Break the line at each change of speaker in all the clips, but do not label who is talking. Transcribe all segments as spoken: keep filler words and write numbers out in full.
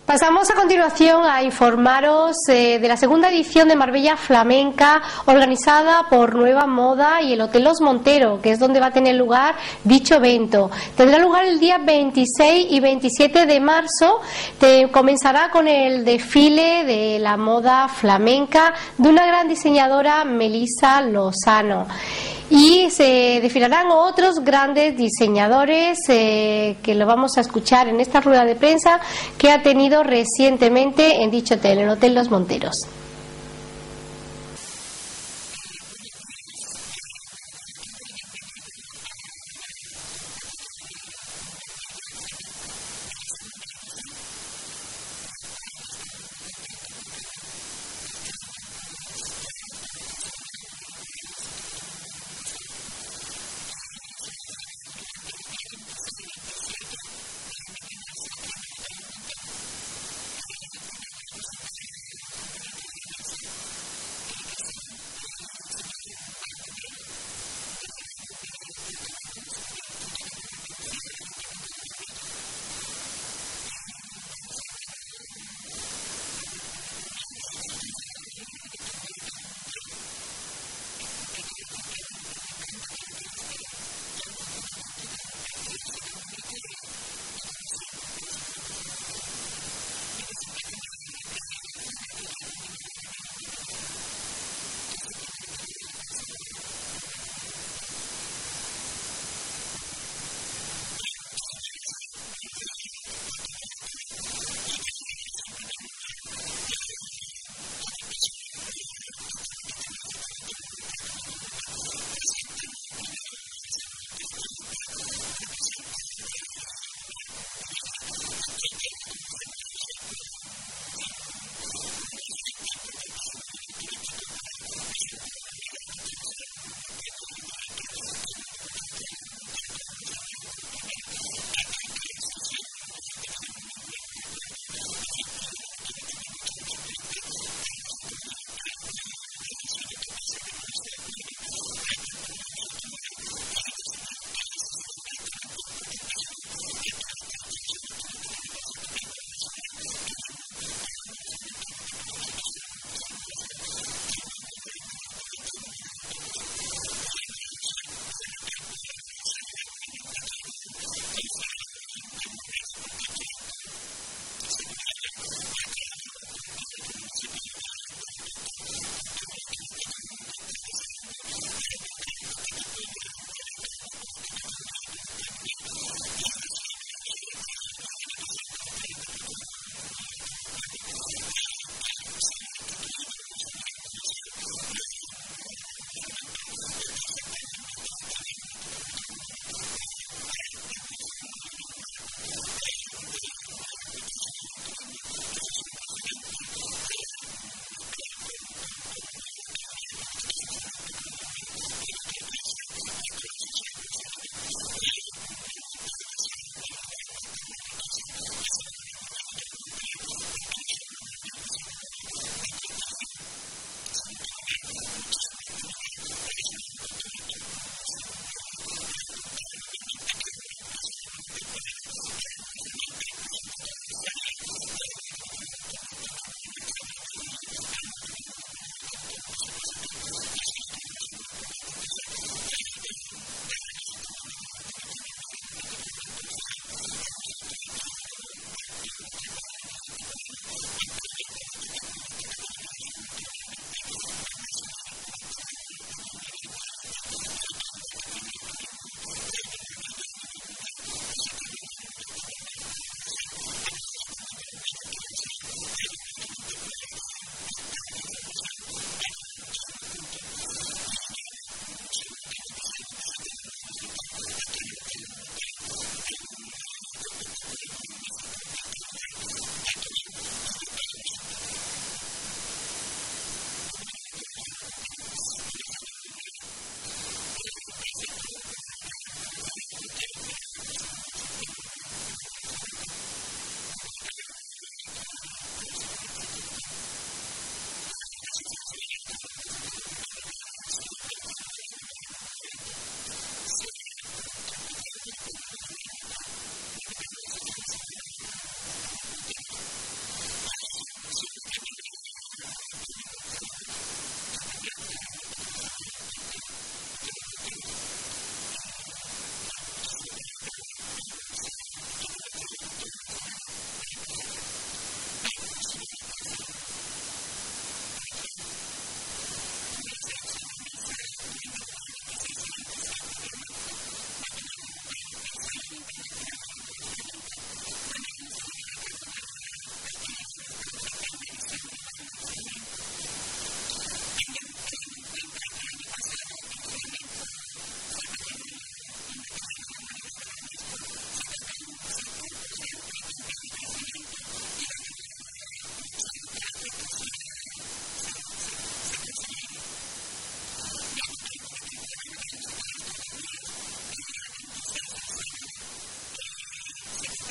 Pasamos a continuación a informaros eh, de la segunda edición de Marbella Flamenca, organizada por Nueva Moda y el Hotel Los Monteros, que es donde va a tener lugar dicho evento. Tendrá lugar el día veintiséis y veintisiete de marzo. Te comenzará con el desfile de la moda flamenca de una gran diseñadora, Melissa Lozano. Y se desfilarán otros grandes diseñadores eh, que lo vamos a escuchar en esta rueda de prensa que ha tenido recientemente en dicho hotel, el Hotel Los Monteros.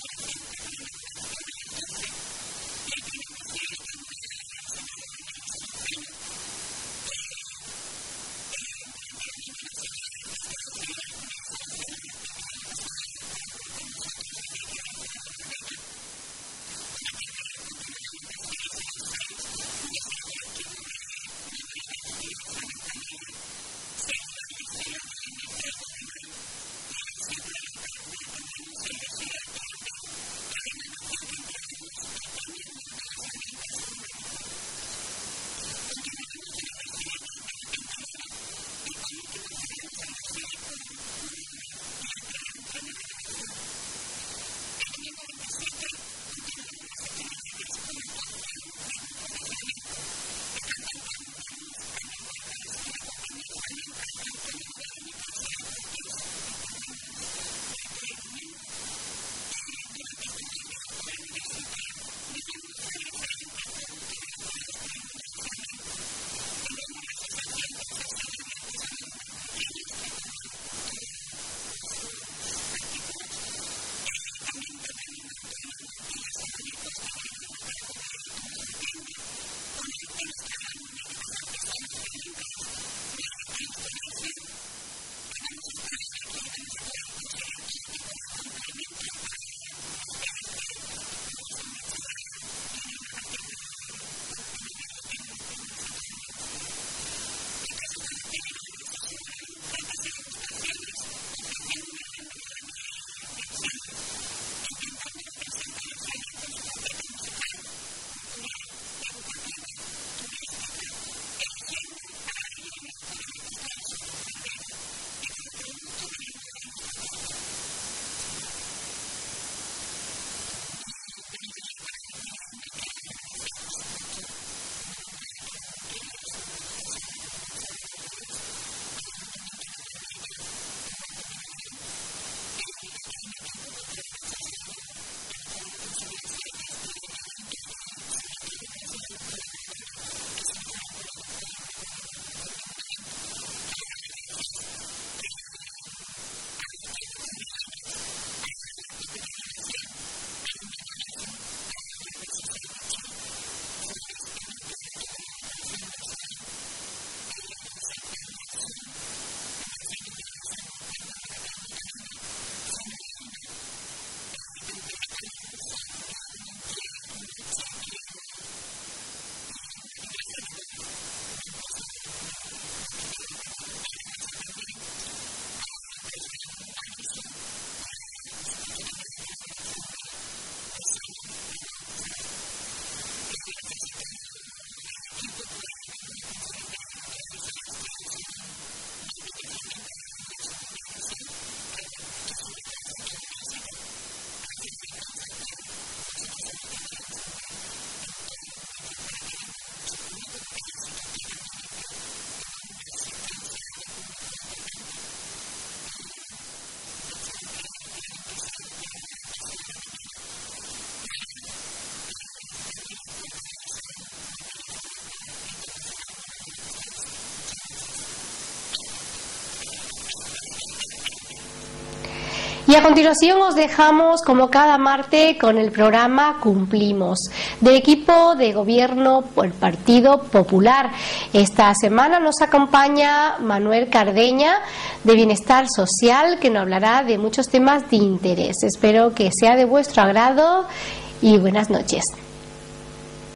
Y a continuación os dejamos, como cada martes, con el programa Cumplimos, del equipo de gobierno por el Partido Popular. Esta semana nos acompaña Manuel Cardeña, de Bienestar Social, que nos hablará de muchos temas de interés. Espero que sea de vuestro agrado y buenas noches.